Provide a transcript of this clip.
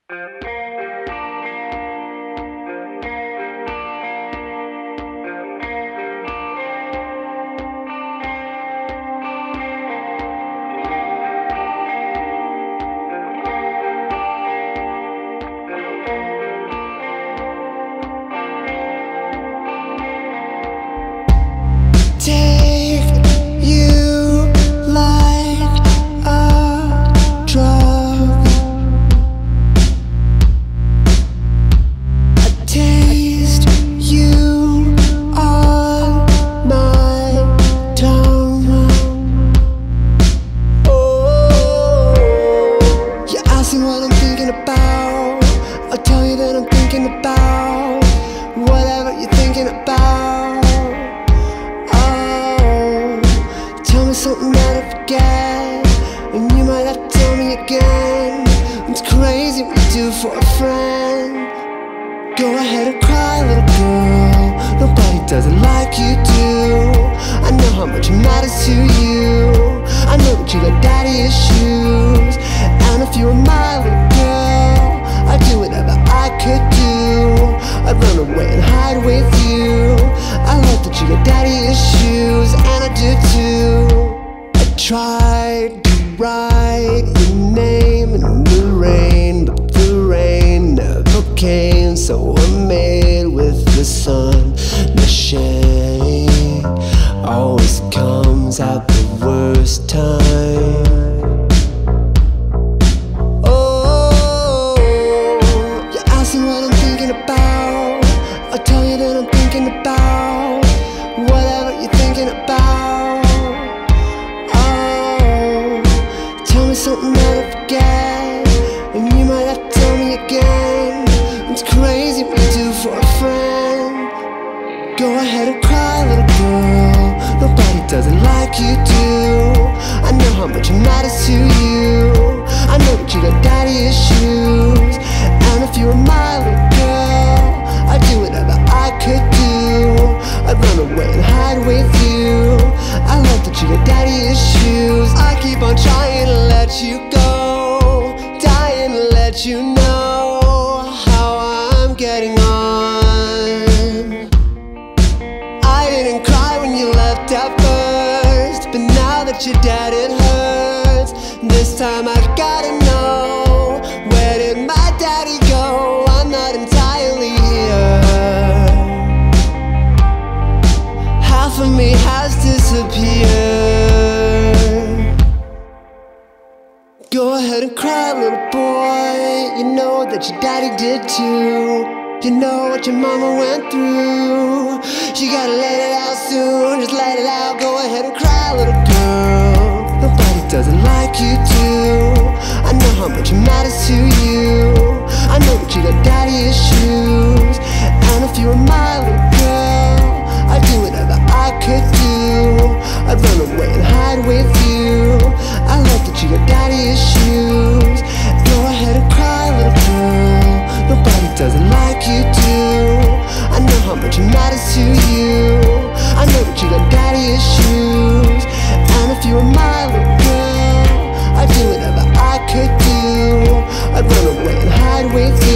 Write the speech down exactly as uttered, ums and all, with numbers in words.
Whatever you're thinking about. Oh, tell me something that I forget, and you might have to tell me again. It's crazy what you do for a friend. Go ahead and cry, little girl. Nobody does it like you do. I know how much it matters to you. I know that you got daddy issues, and if you were my little girl, I'd do whatever I could do. I'd run away and hide with you. I love that you got daddy issues, and I do too. I tried to write your name in the rain, but the rain never came, so I made with the sun. The shame always comes at the worst time. I'll tell you that I'm thinking about whatever you're thinking about. Oh, tell me something that I forget, and you might have to tell me again. It's crazy what you do for a friend. Go ahead and cry, little girl. Nobody does it like you do. I know how much it matters to you. I know that you got daddy issues, and if you were my little girl, I'd do whatever I could do. I'd run away and hide with you. I love that you got daddy issues. I keep on trying to let you go, dying to let you know how I'm getting on. I didn't cry when you left at first, but now that you're dead it hurts. This time I gotta know, where did my daddy go? I'm not entirely here. Half of me has disappeared. Go ahead and cry, little boy. You know that your daddy did too. You know what your mama went through. You gotta let it out soon, just let it out. Go ahead and cry, little girl. Nobody does it like you do. I know how much it matters to you. I know that you got daddy issues, and if you were my little girl, I'd do whatever I could do. I'd run away and hide with you. I love that you got daddy issues. Go ahead and cry, little girl. Nobody does it like you do. I know how much it matters to you. I know that you got daddy issues, and if you were my little girl, I'd do whatever I could do. I'd run away and hide with you.